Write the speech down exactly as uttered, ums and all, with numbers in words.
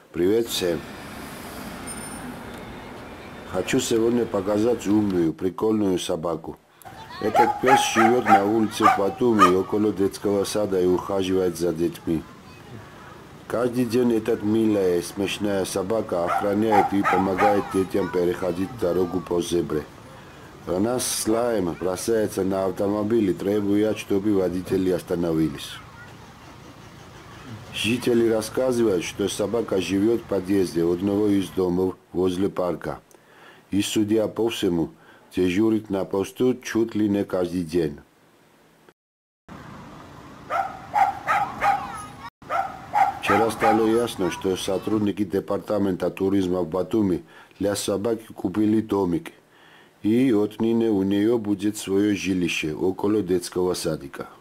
Привет всем! Хочу сегодня показать умную, прикольную собаку. Этот пес живет на улице в Батуми, около детского сада и ухаживает за детьми. Каждый день эта милая, смешная собака охраняет и помогает детям переходить дорогу по зебре. Она с лаем бросается на автомобиль, требуя, чтобы водители остановились. Жители рассказывают, что собака живет в подъезде одного из домов возле парка. И, судя по всему, дежурит на посту чуть ли не каждый день. Вчера стало ясно, что сотрудники департамента туризма в Батуми для собаки купили домик. И отныне у нее будет свое жилище около детского садика.